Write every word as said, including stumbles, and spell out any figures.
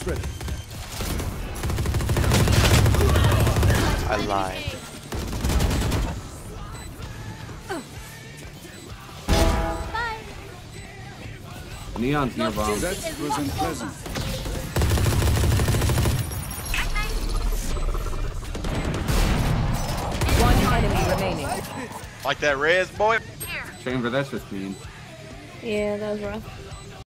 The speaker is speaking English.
I lied. Neon's near bomb. That was unpleasant. One enemy remaining. Like that res, boy? Chamber, that's just mean. Yeah, that was rough.